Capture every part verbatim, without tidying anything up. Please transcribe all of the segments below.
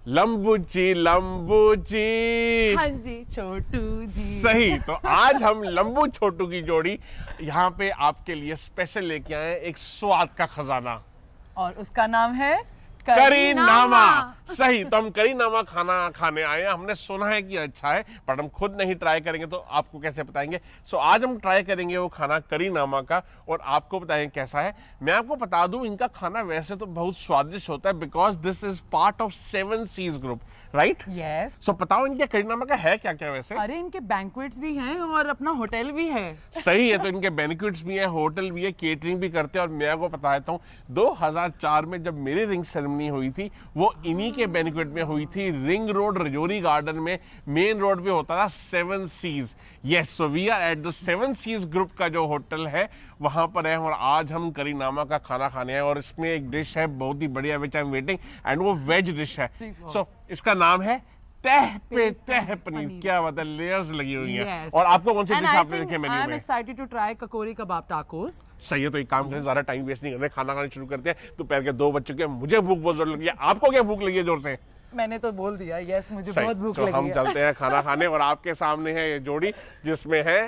लंबू जी लंबू जी। हाँ जी छोटू जी। सही। तो आज हम लंबू छोटू की जोड़ी यहाँ पे आपके लिए स्पेशल लेके आए हैं, एक स्वाद का खजाना, और उसका नाम है करी नामा। सही। तो हम करी नामा खाना खाने आए हैं। हमने सुना है कि अच्छा है, पर हम खुद नहीं ट्राई करेंगे तो आपको कैसे बताएंगे। सो आज हम ट्राई करेंगे वो खाना करी नामा का, और आपको बताएंगे कैसा है। मैं आपको बता दूं, इनका खाना वैसे तो बहुत स्वादिष्ट होता है, because this is part of seven seas group, right? Yes. So बताओ इनके करी नामा का है क्या क्या वैसे? अरे इनके बैंक्वेट्स भी हैं और अपना होटल भी है। सही है। तो इनके बैंक्वेट्स भी हैं, होटल भी है, केटरिंग भी करते हैं। और मैं आपको बता देता हूँ, दो हज़ार चार में जब मेरी रिंग सेरेमनी हुई थी, वो इन्हीं के बैंक्वेट में हुई थी। रिंग रोड रजौरी गार्डन में मेन रोड पे होता था seven seas. Yes, so we are at the seven seas group का जो होटल है वहां पर है, और आज हम करी नामा का खाना खाने हैं। और इसमें एक डिश है बहुत ही बढ़िया, which I am waiting, and वो वेज डिश है। सो so, इसका नाम है तह पे तह पनीर। क्या बात है, लेयर्स लगी हुई हैं। yes. और आपको कौन सी डिश आपने देखे मेन्यू में? I am excited to try Kakori kebab tacos. सही है। तो एक काम करें, ज्यादा टाइम वेस्ट नहीं करते, खाना खाना शुरू करते हैं। तो पैर के दो बज चुके हैं, मुझे भूख बहुत जोर लगी है। आपको क्या भूख लगी है जोर से? मैंने तो बोल दिया यस, मुझे बहुत भूख तो लगी हम है। चलते हैं खाना खाने, और आपके सामने है ये जोड़ी जिसमें है,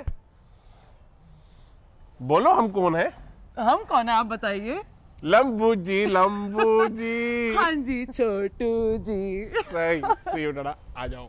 बोलो हम कौन है? हम कौन है आप बताइए? लंबू जी लंबू जी। हाँ जी छोटू जी। सही। सी यू टाटा, आ जाओ।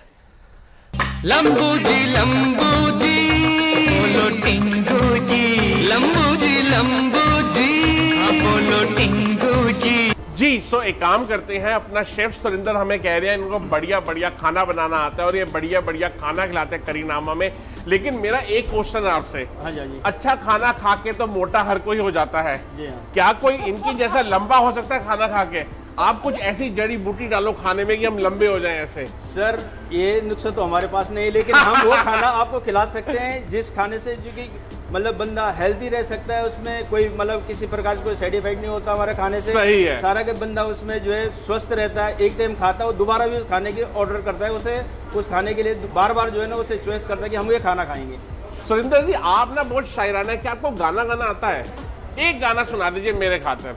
लंबू जी लंबू जी बोलो टिंगू जी, लंबू जी लंबू जी बोलो टिंगू जी। जी सो एक काम करते हैं, अपना शेफ सुरिंदर हमें कह रहे हैं इनको बढ़िया बढ़िया खाना बनाना आता है, और ये बढ़िया बढ़िया खाना खिलाते हैं करी नामा में। लेकिन मेरा एक क्वेश्चन है आपसे। हाँ जी, हाँ जी। अच्छा खाना खा के तो मोटा हर कोई हो जाता है, जी हाँ। क्या कोई इनकी जैसा लंबा हो सकता है खाना खा के? आप कुछ ऐसी जड़ी बूटी डालो खाने में कि हम लंबे हो जाएं ऐसे। सर ये नुस्खा तो हमारे पास नहीं, लेकिन हम वो खाना आपको खिला सकते हैं जिस खाने से जो कि मतलब बंदा हेल्दी रह सकता है, उसमें कोई मतलब किसी प्रकार का कोई साइड इफेक्ट नहीं होता हमारे खाने से। सही है। सारा के बंदा उसमें जो है स्वस्थ रहता है, एक टाइम खाता है, वो दोबारा भी उस खाने की ऑर्डर करता है, उसे उस खाने के लिए बार बार जो है ना उसे चॉइस करता है कि हम ये खाना खाएंगे। सुरिंदर जी आप ना बहुत शायराना है, क्या आपको गाना गाना आता है? एक गाना सुना दीजिए मेरे खातिर।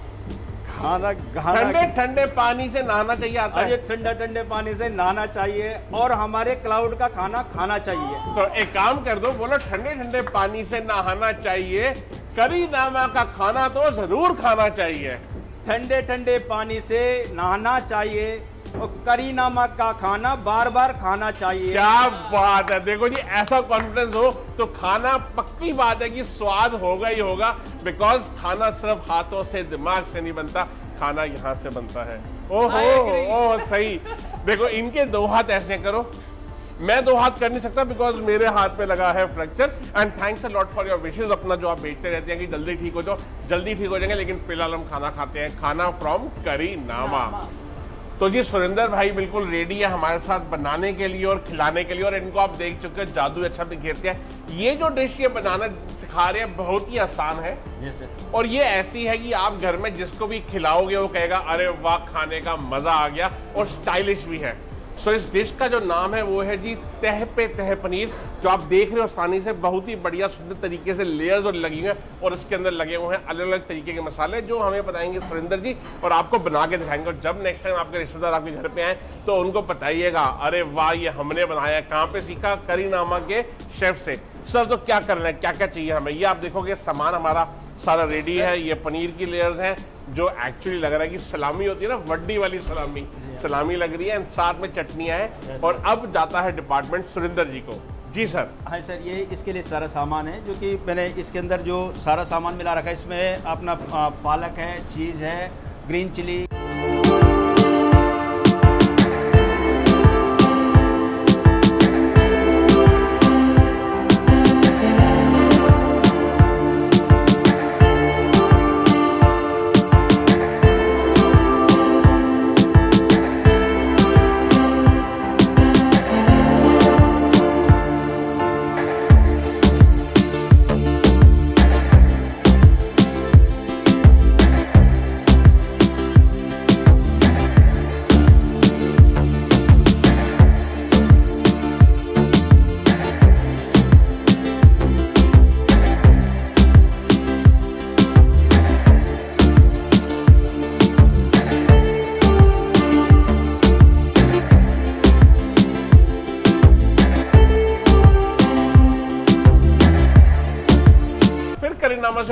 खाना ठंडे ठंडे पानी से नहाना चाहिए आता है। ठंडे ठंडे पानी से नहाना चाहिए, और हमारे क्लाउड का खाना खाना चाहिए। तो एक काम कर दो, बोलो ठंडे ठंडे पानी से नहाना चाहिए, करी नामा का खाना तो जरूर खाना चाहिए। ठंडे ठंडे पानी से नहाना चाहिए और करी नामा का खाना बार बार खाना चाहिए। क्या बात है। देखो जी, ऐसा कॉन्फिडेंस हो तो खाना पक्की बात है कि स्वाद होगा ही होगा, बिकॉज खाना सिर्फ हाथों से दिमाग से नहीं बनता, खाना यहाँ से बनता है। ओहो ओह सही। देखो इनके दो हाथ ऐसे करो, मैं दो हाथ कर नहीं सकता बिकॉज मेरे हाथ पे लगा है fracture. And thanks a lot for your wishes. अपना जो आप भेजते रहते हैं कि जल्दी ठीक हो जाओ, जल्दी ठीक हो जाएंगे, लेकिन फिलहाल हम खाना खाते हैं, खाना फ्रॉम करी नामा। तो जी सुरिंदर भाई बिल्कुल रेडी है हमारे साथ बनाने के लिए और खिलाने के लिए, और इनको आप देख चुके हैं जादू अच्छा दिखेते हैं। ये जो डिश ये बनाना सिखा रहे हैं बहुत ही आसान है। yes, sir. और ये ऐसी है कि आप घर में जिसको भी खिलाओगे वो कहेगा अरे वाह खाने का मजा आ गया, और स्टाइलिश भी है। सो so, इस डिश का जो नाम है वो है जी तह पे तह पनीर, जो आप देख रहे हो आसानी से बहुत ही बढ़िया सुंदर तरीके से लेयर्स और लगी हुई हैं, और इसके अंदर लगे हुए हैं अलग अलग तरीके के मसाले जो हमें बताएंगे सुरिंदर जी, और आपको बना के दिखाएंगे। और जब नेक्स्ट टाइम आपके रिश्तेदार आपके घर पे आए तो उनको बताइएगा अरे वाह ये हमने बनाया, कहाँ पे सीखा? करी नामा के शेफ से। सर तो क्या करना है, क्या क्या चाहिए हमें? ये आप देखोगे सामान हमारा सारा रेडी है। ये पनीर की लेयर्स हैं जो एक्चुअली लग रहा है कि सलामी होती है ना, वड्डी वाली सलामी, सलामी लग रही है, साथ में चटनियां हैं। और अब जाता है डिपार्टमेंट सुरिंदर जी को। जी सर। हाँ सर, ये इसके लिए सारा सामान है जो कि मैंने इसके अंदर जो सारा सामान मिला रखा है। इसमें अपना पालक है, चीज़ है, ग्रीन चिली,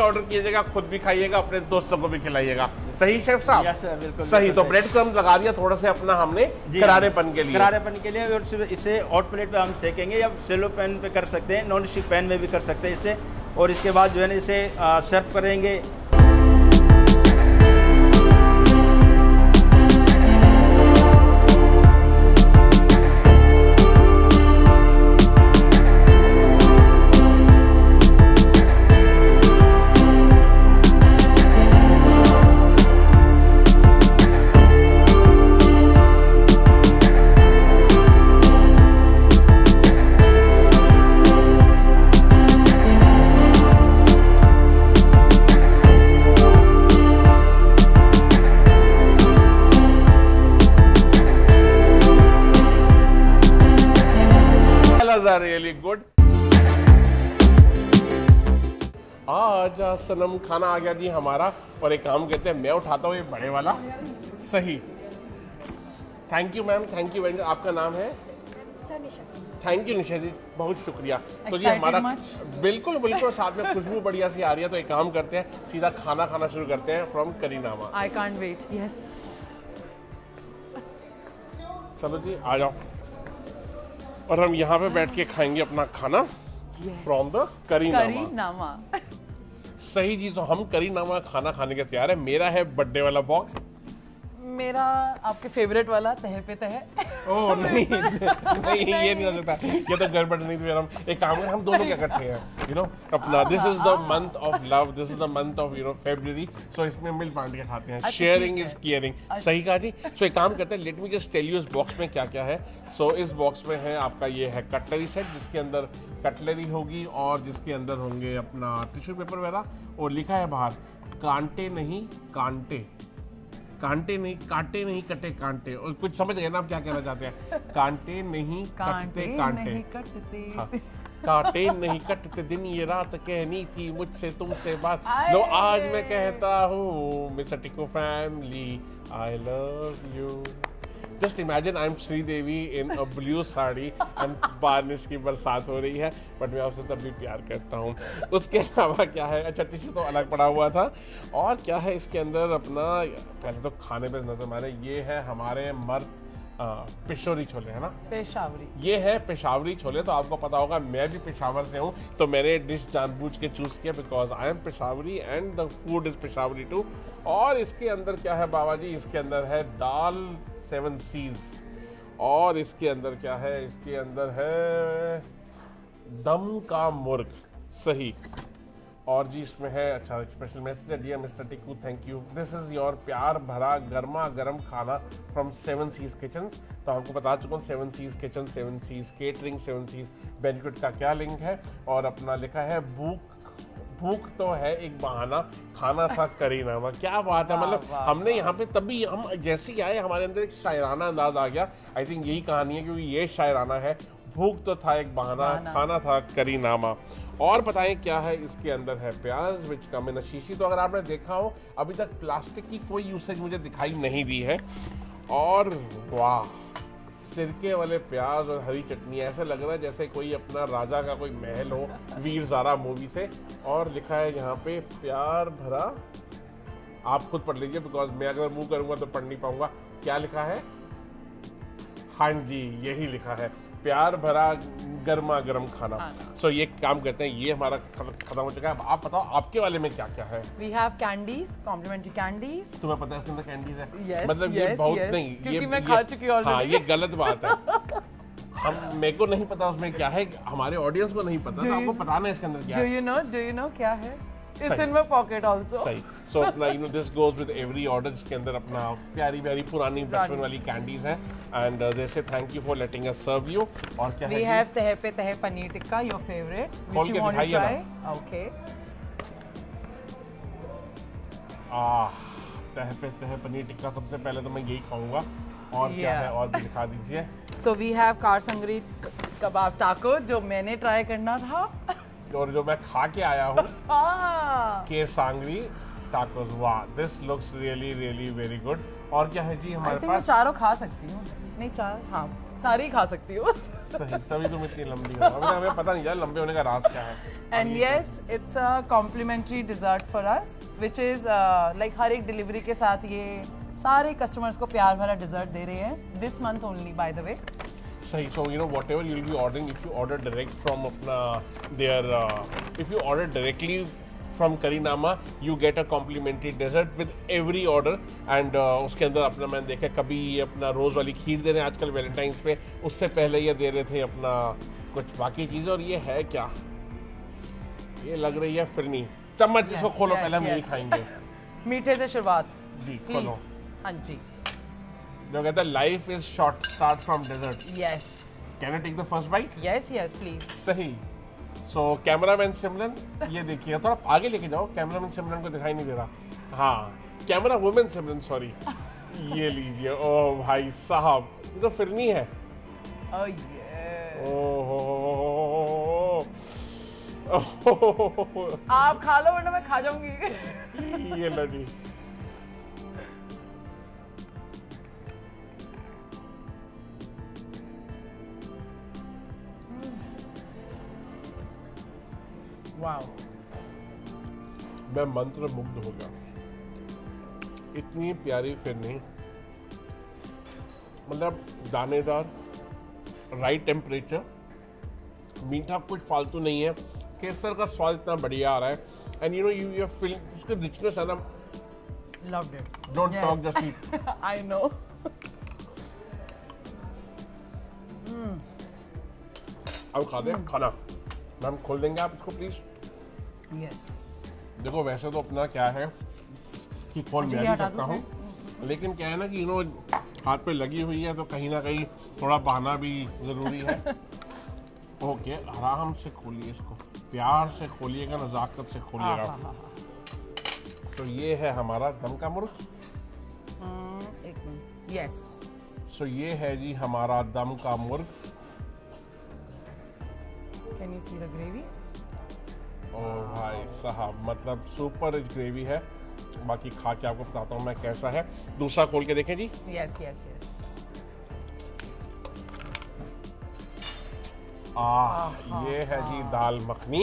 ऑर्डर कीजिएगा, खुद भी खाइएगा, अपने दोस्तों को भी खिलाइएगा। सही शेफ साहब? यस सर, बिल्कुल सही। तो सही। ब्रेड क्रम्स लगा दिया थोड़ा से अपना हमने करारेपन के लिए। करारेपन के लिए और सिर्फ इसे हॉट प्लेट पे हम सेकेंगे या सेलो पैन पे कर सकते हैं, नॉन स्टिक पैन में भी कर सकते हैं इसे। और इसके बाद जो है ना इसे सर्व करेंगे। are really good. आजा सनम खाना आ गया जी हमारा। और एक काम कहते हैं, मैं उठाता हूँ ये बड़े वाला। सही। Thank you ma'am, thank you very. आपका नाम है? थैंक यू निशा जी, बहुत शुक्रिया। तो जी हमारा बिल्कुल बिल्कुल साथ में खुशबू बढ़िया सी आ रही है। तो एक काम करते हैं, सीधा खाना खाना शुरू करते हैं from Karinama. I can't wait. Yes, चलो जी आ जाओ। और हम यहाँ पे बैठ के खाएंगे अपना खाना फ्रॉम द करीनामा। करीनामा। सही जी। तो हम करीनामा खाना खाने के तैयार है। मेरा है बर्थडे वाला बॉक्स। मेरा आपके फेवरेट वाला तह पे तह। ओह नहीं नहीं, ये नहीं हो सकता, ये तो गड़बड़ नहीं। फिर हम एक काम करें, हम दोनों क्या इकट्ठे हैं, यू नो अपना। This is the month of love, this is the month of you know February. So इसमें मिल बांट के खाते हैं। Sharing is caring. सही कहा जी। सो एक काम करते हैं, let me just tell you इस बॉक्स में क्या क्या है। सो इस बॉक्स में है आपका ये है कटलरी सेट, जिसके अंदर कटलरी होगी और जिसके अंदर होंगे अपना टिश्यू पेपर वगैरह। और लिखा है बाहर, कांटे नहीं कांटे, कांटे नहीं कांटे नहीं कटे कांटे। और कुछ समझ गए ना आप क्या कहना चाहते हैं? कांटे नहीं कटते कांटे, हाँ, कांटे नहीं कटते दिन ये रात कहनी थी मुझसे तुमसे बात। लो आज मैं कहता हूँ mister Tikku family I love you. Just imagine I am Sridevi in a blue sari and बारिश की बरसात हो रही है, बट मैं आपसे तब भी प्यार करता हूँ। उसके अलावा क्या है? अच्छा टिश्यू तो अलग पड़ा हुआ था। और क्या है इसके अंदर अपना, पहले तो खाने पे नजर मारे, ये है हमारे मर्द पेशोरी छोले, है ना? पेशावरी। ये है पेशावरी छोले। तो आपको पता होगा मैं भी पेशावर से हूँ, तो मैंने डिश जानबूझ के चूज किया because I am Peshawari and the food is Peshawari too. और इसके अंदर क्या है बाबा जी? इसके अंदर है दाल सेवन सीज। और इसके अंदर क्या है? इसके अंदर है दम का मुर्ग। सही। और जी इसमें है, अच्छा special message, dear mister Tikku thank you, this is your प्यार भरा गर्मा गर्म खाना फ्रॉम सेवन सीज किचन। तो हमको बता चुका हूँ seven seas kitchen, seven seas catering, seven seas banquet का क्या लिंक है। और अपना लिखा है भूख भूख तो है एक बहाना, खाना था करीनामा। क्या बात है, मतलब हमने यहाँ पे तभी हम जैसे ही आए हमारे अंदर एक शायराना अंदाज आ गया। आई थिंक यही कहानी है, क्योंकि ये शायराना है। भूख तो था एक बहाना, खाना था करीनामा। और बताएं क्या है इसके अंदर है? प्याज विच कम इन शीशी। तो अगर आपने देखा हो, अभी तक प्लास्टिक की कोई यूसेज मुझे दिखाई नहीं दी है। और वाह, सिरके वाले प्याज और हरी चटनी, ऐसा लग रहा है जैसे कोई अपना राजा का कोई महल हो, वीर ज़ारा मूवी से। और लिखा है यहाँ पे प्यार भरा, आप खुद पढ़ लीजिए बिकॉज मैं अगर मुंह करूंगा तो पढ़ नहीं पाऊंगा। क्या लिखा है? हाँ जी, यही लिखा है, प्यार भरा गर्मा गर्म खाना। सो so, ये काम करते हैं, ये हमारा खत्म हो चुका है। आप बताओ आपके वाले में क्या क्या है? We have candies, complimentary candies. तुम्हें पता है इसके अंदर कैंडीज है? Yes, मतलब yes, ये बहुत yes. नहीं, क्योंकि ये मैं ये, खा चुकी हूँ हाँ, already. ये गलत बात है। हम मेरे को नहीं पता उसमें क्या है, हमारे ऑडियंस को नहीं पता, तो आपको पता नहीं इसके अंदर क्या Do है। you know? Do you know क्या है? It's सही। in my pocket also. सही। सो अपना you know this goes with every order, जिसके अंदर अपना प्यारी प्यारी पुरानी बचपन वाली कैंडीज हैं। And they say thank you for letting us serve you. और क्या है? We have तह पे तह पनीर टिक्का, your favorite. खोल Which के you want to दिखाइए try? ना। Okay. आह, तह पे तह पनीर टिक्का, सबसे पहले तो मैं यही खाऊंगा। और क्या Yeah. है? और भी दिखा दीजिए। So we have कारसंगरी कबाब टाको, जो मैंने ट्राई करना था। और जो मैं खा के आया हूँ हाँ। के सांगरी टाकोस। वाह, this looks really really very good. और क्या है जी I हमारे think मैं पास? चारों खा सकती हूँ। नहीं चार, हाँ सारी खा सकती हूँ। सही, तभी तुम इतनी लंबी हो। अभी हमें पता नहीं चला लंबे होने का राज क्या है। And yes, it's a complimentary dessert for us which is like हर एक डिलीवरी के साथ ये सारे कस्टमर्स को प्यार भरा डिजर्ट दे रहे हैं this month only by the way. सही, so you know whatever you'll be ordering, if you order direct from अपना their uh, if you order directly from Karinama, you get a complimentary dessert with every order and uh, उसके अंदर अपना मैंने देखा कभी ये अपना रोज़ वाली खीर दे रहे हैं आजकल वैलेंटाइंस पे, उससे पहले ये दे रहे थे अपना कुछ बाकी चीज़ें। और ये है क्या, ये लग रही है फिरनी। चम्मच इसको खोलो, yes, पहले हम yes. यही खाएंगे। मीठे से शुरुआत जी प्लीज। खोलो। हाँ जी। जो कहता है life is short, start from desserts. Yes can I take the first bite? Yes yes please. सही। सो कैमरामैन सिमरन ये देखिए, थोड़ा आगे लेके जाओ, कैमरामैन सिमरन को दिखाई नहीं दे रहा। हाँ, कैमरा वुमेन सिमरन, सॉरी। ये लीजिए। ओ भाई साहब, ये तो फिरनी है। ओह ये। ओह, आप खा लो वरना मैं खा जाऊंगी। ये लड़ी। वाओ, मैं मंत्र मुग्ध हो गया। इतनी प्यारी फिरनी, मतलब दानेदार, राइट टेम्परेचर, मीठा कुछ फालतू नहीं है, केसर का स्वाद इतना बढ़िया आ रहा है। And you know you you feel उसकी रिचनेस है ना। loved it. Don't Yes. Talk, just eat. I know. अब खा दे खाना। मैम खोल देंगे आप इसको प्लीज? Yes. देखो वैसे तो अपना क्या है कि खोल मुझे मैं भी ये हटा सकता दो हूँ, लेकिन क्या है ना कि यू नो हाथ पे लगी हुई है तो कहीं ना कहीं थोड़ा बहाना भी जरूरी है। ओके, आराम से खोलिए इसको, प्यार से खोलिएगा, नजाकत से खोलिएगा। हाँ, हाँ, हाँ। तो ये है हमारा दम का मुर्ग। हम्म, एक मिनट। यस। सो ये है जी हमारा दम का मुर्ग। Can you see the gravy? ओ भाई साहब, मतलब सुपर रिच ग्रेवी है। बाकी खा के आपको बताता हूँ मैं कैसा है। दूसरा खोल के देखें जी। Yes yes yes. आह, ये है जी दाल मखनी।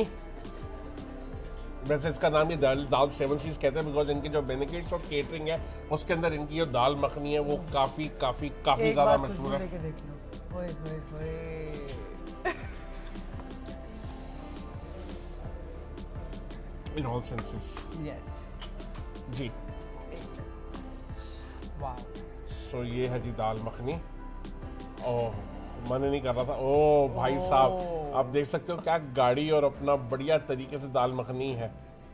वैसे इसका नाम ये दाल दाल सेवन सीज कहते हैं बिकॉज इनके जो बेनिफिट्स और केटरिंग है उसके अंदर इनकी जो दाल मखनी है वो काफी काफी काफी एक ज्यादा बार मशहूर खुशबू है। लेके देख लो। ओए होए होए। In all senses. यस। जी। वाओ। सो ये है जी दाल मखनी। ओह, मन ही नहीं कर रहा था। ओ भाई साहब, आप देख सकते हो क्या गाढ़ी और अपना बढ़िया तरीके से दाल मखनी है।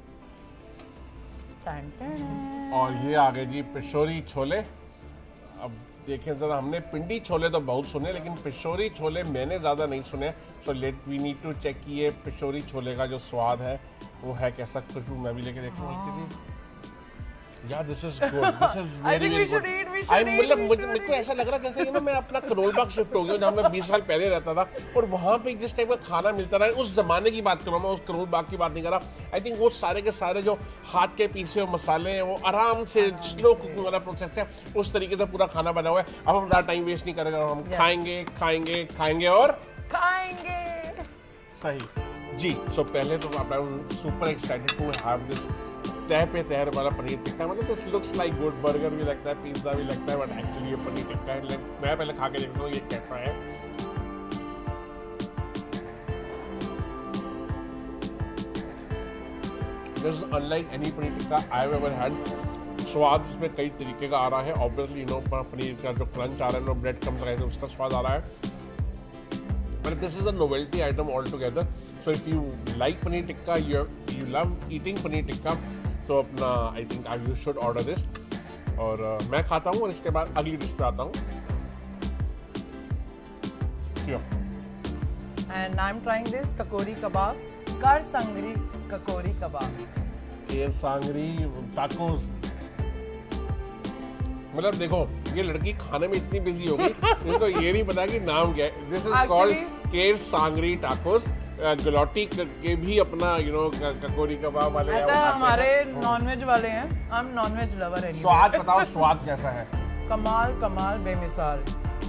टन टन। और ये आ गए जी पिशोरी छोले। अब देखें जरा, हमने पिंडी छोले तो बहुत सुने लेकिन पिशोरी छोले मैंने ज़्यादा नहीं सुने। So let we need to check कि ये पिशोरी छोले का जो स्वाद है वो है कैसा। खुशबू मैं भी लेके देखूँ हल्की सी। या this is good, this is I very think we very should good. eat, we should I eat, मतलब we मुझे should मेरे को ऐसा लग रहा है जैसे कि ना मैं अपना करोल बाग शिफ्ट हो गया जहाँ मैं बीस साल पहले रहता था और वहाँ पे जिस टाइप का खाना मिलता रहा है उस जमाने की बात कर रहा हूँ मैं, उस करोल बाग की बात नहीं कर रहा। आई थिंक वो सारे के सारे जो हाथ के पीसे हुए मसाले हैं वो आराम से स्लो कुकिंग वाला प्रोसेस है, उस तरीके से पूरा खाना बना हुआ है। अब हम ज़्यादा टाइम वेस्ट नहीं करेंगे, हम Yes. खाएंगे खाएंगे खाएंगे और खाएंगे। सही जी। सो पहले तो आप super excited to have this तह पे तहर वाला पनीर टिक्का। मतलब this looks like good, burger भी लगता है, पिज्जा भी लगता है, बट एक्चुअली ये पनीर टिक्का है। मैं पहले खा के देखता हूँ ये कैसा है। This is unlike any paneer tikka I have ever had. स्वाद इसमें कई तरीके का आ रहा है। ऑब्वियसली नो पनीर का जो क्रंच आ रहा है, नो ब्रेड क्रम्स लगाए थे उसका स्वाद आ रहा है। But this is a novelty item altogether. So if you like paneer tikka, you you love eating paneer tikka, तो अपना I think you should order this. और uh, मैं खाता हूँ और इसके बाद अगली डिश पे आता हूँ। And I'm trying this kakori kebab, कर संगरी ककोरी कबाब। केर सांगरी टाकोस। मतलब देखो ये लड़की खाने में इतनी बिजी हो गई इसको ये नहीं पता कि नाम क्या है। दिस इज कॉल्ड केर सांगरी टाकोस। गलौटी के भी अपना यू नो ककोरी कबाब वाले ऐसा हमारे नॉनवेज वाले हैं, हम नॉनवेज लवर हैं। स्वाद बताओ, स्वाद कैसा है? कमाल कमाल बेमिसाल।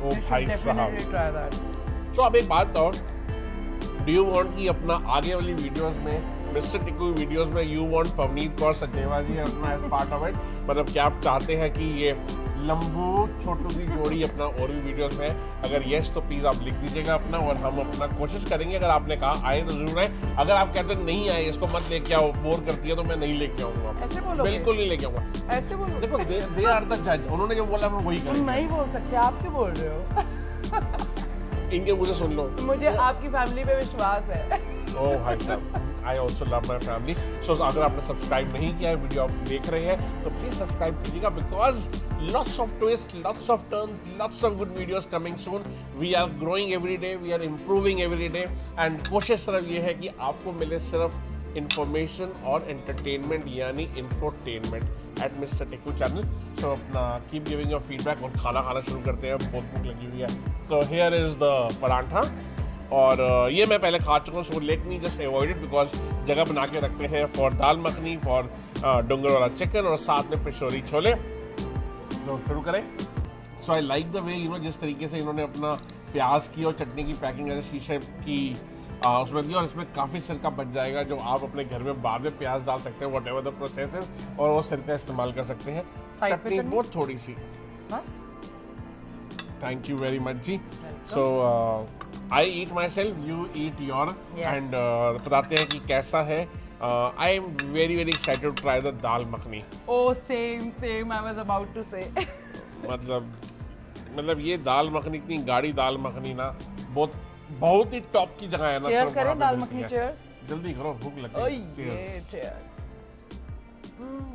ओ You should भाई definitely साहब। try that. तो अब एक बात और, डू यू वांट कि अपना आगे वाली वीडियोस में, मिस्टर टिक्कू वीडियोस में, यू वांट पवनीत कौर सचदेवा जी अपना एज पार्ट ऑफ इट? मतलब क्या आप चाहते हैं कि ये लंबू छोटू की जोड़ी अपना और भी वीडियोस में? अगर यस तो प्लीज आप लिख दीजिएगा अपना, और हम अपना कोशिश करेंगे। अगर आपने कहा आए तो जरूर आए, अगर आप कहते हैं नहीं आए, इसको मत लेके आओ, बोर करती है, तो मैं नहीं लेके आऊंगा। ऐसे बोलोगे? बिल्कुल नहीं लेके आऊंगा। ऐसे बोलो। देखो दे आर द जज, उन्होंने जो बोला मैं वही तुम करूंगा। नहीं बोल सकते, आप क्यों बोल रहे हो? इनके मुझे सुन लो। मुझे आपकी फैमिली पे विश्वास है। ओह भाई साहब, I also love my family. So अगर आपने सब्सक्राइब नहीं किया है, वीडियो आप देख रहे हैं, तो प्लीज सब्सक्राइब कीजिएगा, because lots of twist, lots of turns, lots of good videos coming soon. We are growing every day, we are improving every day, and कोशिश सिर्फ ये है कि आपको मिले सिर्फ इंफॉर्मेशन और एंटरटेनमेंट, यानी infotainment at mister Tikku channel. So अपना कीप गिविंग योर फीडबैक, और खाना खाना शुरू करते हैं, बहुत भूख लगी हुई है। तो हियर इज द पराठा, और uh, ये मैं पहले खा चुका हूँ, so let me just avoid it, because जगह बना के रखते हैं फॉर दाल मखनी, फॉर डुंगर वाला चिकन, और साथ में पिशोरी छोले। तो शुरू करें। So I like the way, you know, जिस तरीके से इन्होंने अपना प्याज की और चटनी की पैकिंग ऐसे शीशे की आ, उसमें दी, और इसमें काफ़ी सिरका बच जाएगा, जो आप अपने घर में बाद में प्याज डाल सकते हैं, वट एवर द प्रोसेस है, और वो सिरका इस्तेमाल कर सकते हैं। Side पे चटनी चटनी? बहुत थोड़ी सी। बस थैंक यू वेरी मच जी। So I eat myself, you eat your, and बताते हैं कि कैसा है। I am very very excited to try the dal makhani. Oh, same, same. I was about to say. मतलब मतलब ये दाल मखनी, इतनी गाढ़ी दाल मखनी ना, बहुत बहुत ही टॉप की जगह है ना। Cheers सिर्फ करें वहाँ पे दाल मिलती मखनी, है। cheers. जल्दी करो, भूख लग Oh गई। Cheers। yeah, cheers. Mm.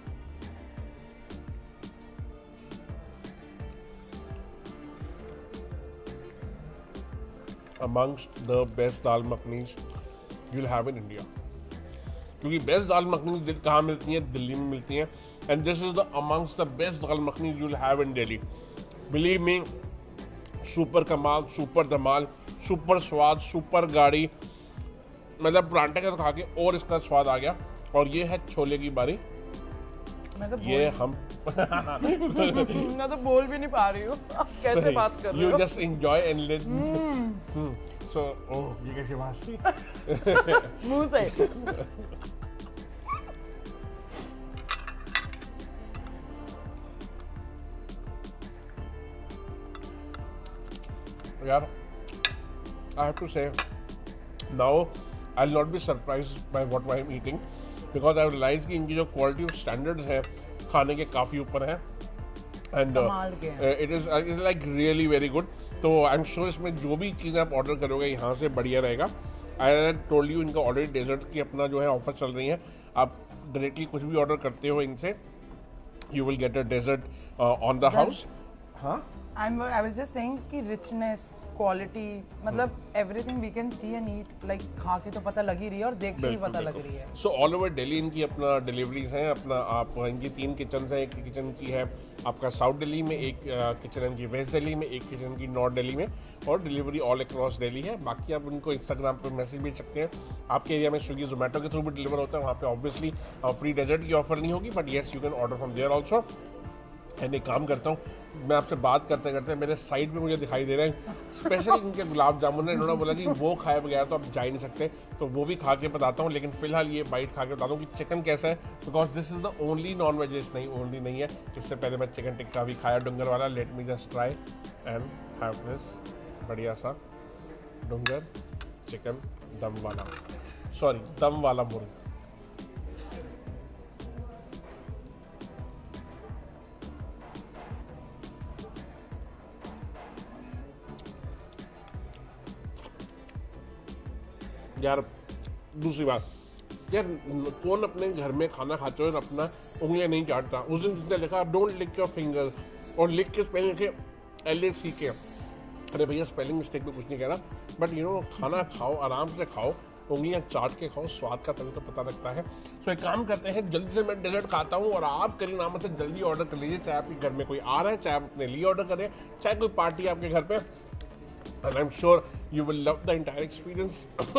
Amongst the best dal makhanis you'll have in India, क्योंकि बेस्ट दाल मखनी कहाँ मिलती हैं? दिल्ली में मिलती हैं, and this is the amongst the best dal makhani you'll have in Delhi. Believe me, super कमाल, सुपर धमाल, सुपर स्वाद, सुपर गाड़ी। मतलब परांठे का तो खा के और इसका स्वाद आ गया। और ये है छोले की बारी। मैं तो ये बोल हम मैं तो बोल भी नहीं पा रही हूँ। आप कैसे बात कर रहे यू हो? Just enjoy and live. So oh, ये कैसी बात थी? मुंह से। यार, I have to say, now I'll not be surprised by what I'm eating, because I realize कि इनकी जो क्वालिटी ऑफ स्टैंडर्ड्स है खाने के काफ़ी ऊपर है, एंड कमाल के हैं। It is is like really very good. तो आई एम श्योर इसमें जो भी चीज़ें आप ऑर्डर करोगे यहाँ से बढ़िया रहेगा। आई टोल्ड यू, इनका ऑलरेडी डेजर्ट की अपना जो है ऑफर चल रही है। आप डायरेक्टली कुछ भी ऑर्डर करते हो इनसे, you will get a dessert on the house. हाँ, I'm, I was just saying कि richness, quality, मतलब everything we can see and eat, like खा के तो पता लग ही रही है और देख के भी पता लग रही है। सो ऑल ओवर दिल्ली इनकी अपना डिलीवरीज हैं। अपना आप इनकी तीन किचन हैं। एक किचन की है आपका साउथ दिल्ली में, एक किचन इनकी वेस्ट दिल्ली में, एक किचन की नॉर्थ दिल्ली में, और डिलीवरी ऑल अक्रॉस दिल्ली है। बाकी आप उनको इंस्टाग्राम पर मैसेज भेज सकते हैं। आपके एरिया में स्विगी जोमेटो के थ्रू भी डिलीवर होता है, वहाँ पे ऑब्वियसली फ्री डेजर्ट की ऑफर नहीं होगी, but yes you can order from there also. And एक काम करता हूँ, मैं आपसे बात करते करते मेरे साइड में मुझे दिखाई दे रहे हैं स्पेशल इनके गुलाब जामुन है। इन्होंने बोला कि वो खाए बगैर तो आप जा ही नहीं सकते, तो वो भी खा के बताता हूँ। लेकिन फिलहाल ये बाइट खा के बताता हूँ कि चिकन कैसा है, because this is the only non veg, नहीं ओनली नहीं है। इससे पहले मैं चिकन टिक्का भी खाया डुंगर वाला। Let me just try and have this बढ़िया सा डुंगर चिकन दम वाला, सॉरी दम वाला मुर्गा। यार दूसरी बात, यार कौन अपने घर में खाना खाते हो और अपना उंगलियां नहीं चाटता? उस दिन जिसने लिखा डोंट लिक योर फिंगर, और लिख के स्पेलिंग के एल ए सी के, अरे भैया स्पेलिंग मिस्टेक में कुछ नहीं कह रहा, बट यू नो खाना खाओ, आराम से खाओ, उंगलियां चाट के खाओ, स्वाद का तभी तो पता लगता है। तो एक काम करते हैं, जल्दी से मैं डेजर्ट खाता हूँ और आप करीम अहमद से जल्दी ऑर्डर कर लीजिए। चाहे आपके घर में कोई आ रहा है, चाहे आप अपने लिए ऑर्डर करें, चाहे कोई पार्टी है आपके घर पे, and I'm sure you will love the entire experience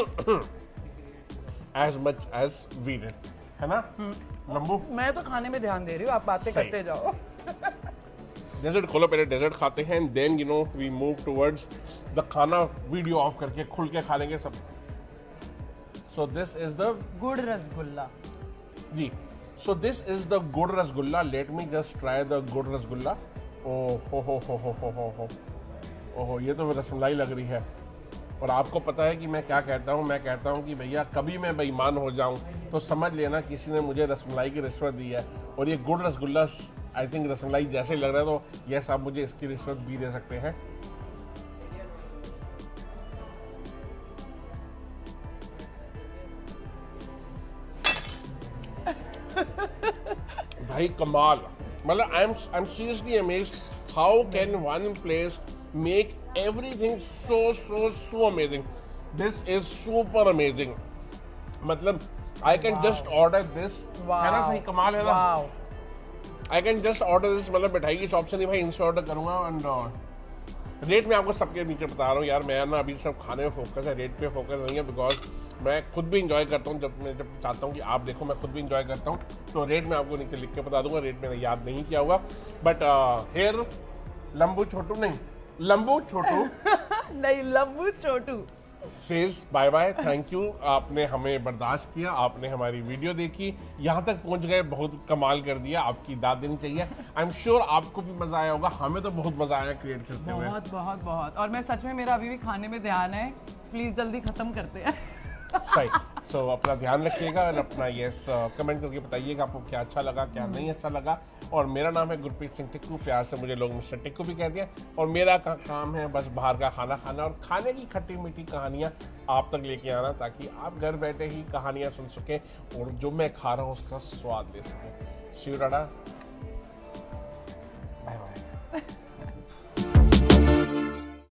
as much as we did, है ना? लंबू, मैं तो खाने में ध्यान दे रही हूँ, आप बातें सही। करते जाओ। डेजर्ट खोलो, पहले डेजर्ट खाते हैं, and then you know we move towards the खाना। वीडियो ऑफ करके खुल के खा लेंगे सब। सो this is the gur rasgulla. जी, so this is the gur rasgulla. Let me just try the gur rasgulla. ओ हो हो हो हो हो हो हो ओहो, ये तो रसमलाई लग रही है। और आपको पता है कि मैं क्या कहता हूँ, मैं कहता हूँ कि भैया कभी मैं बेईमान हो जाऊँ तो समझ लेना किसी ने मुझे रसमलाई की रिश्वत दी है। और ये गुड़ रसगुल्ला आई थिंक रसमलाई जैसे लग रहा है, तो यस आप मुझे इसकी रिश्वत भी दे सकते हैं। भाई कमाल, मतलब I am I am seriously amazed how can one place make everything so so so amazing. This is super amazing. मतलब I can just order this, है ना? सही कमाल है ना? I can just order this, मतलब मिठाई की शॉप से नहीं भाई, इनसे ऑर्डर करूंगा। एंड रेट मैं आपको सबके नीचे बता रहा हूँ यार, मैं ना अभी सब खाने में फोकस है, रेट पे फोकस नहीं है, बिकॉज मैं खुद भी इंजॉय करता हूँ। जब मैं जब चाहता हूँ कि आप देखो, मैं खुद भी इंजॉय करता हूँ, तो रेट मैं आपको नीचे लिख के बता दूंगा। रेट मैंने याद नहीं किया हुआ, बट हेयर लंबू छोटू नहीं, लंबू छोटू नहीं, लंबू छोटू says bye bye, thank you. आपने हमें बर्दाश्त किया, आपने हमारी वीडियो देखी, यहाँ तक पहुँच गए, बहुत कमाल कर दिया, आपकी दाद देनी चाहिए। आई एम श्योर आपको भी मजा आया होगा, हमें तो बहुत मजा आया क्रिएट करते हुए। बहुत बहुत बहुत। और मैं सच में, मेरा अभी भी खाने में ध्यान है, प्लीज जल्दी खत्म करते हैं। सही। सो so, अपना ध्यान रखिएगा और अपना यस कमेंट करके बताइएगा आपको क्या अच्छा लगा, क्या नहीं अच्छा लगा। और मेरा नाम है गुरप्रीत सिंह टिक्कू, प्यार से मुझे लोग मिस्टर टिक्कू भी कहते हैं। और मेरा का काम है बस बाहर का खाना खाना और खाने की खट्टी मीठी कहानियाँ आप तक लेके आना, ताकि आप घर बैठे ही कहानियाँ सुन सकें और जो मैं खा रहा हूँ उसका स्वाद ले सकें। शिव राणा।